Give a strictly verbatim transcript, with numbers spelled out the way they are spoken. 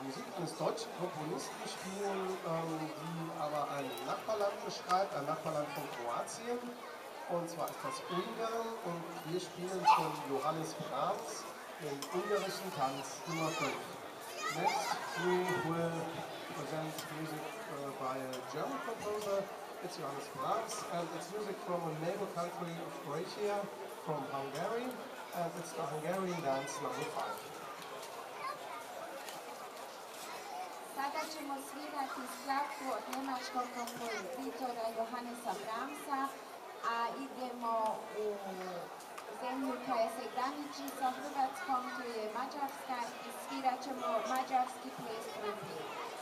Musik eines deutschen Komponisten spielen, ähm, die aber ein Nachbarland beschreibt, ein Nachbarland von Kroatien. Und zwar ist das Ungarn und wir spielen von Johannes Brahms den ungarischen Tanz Nummer fünf. Next we will present music uh, by a German composer. It's Johannes Brahms and it's music from a neighbor country of Croatia, from Hungary, and it's the Hungarian dance number five. Sada ćemo svirati skladbu od njemačkog kompozitora Johannesa Brahmsa, a idemo u zemlju koja se graniči sa Hrvatskom, to je Mađarska, i svirat ćemo mađarski ples prvi.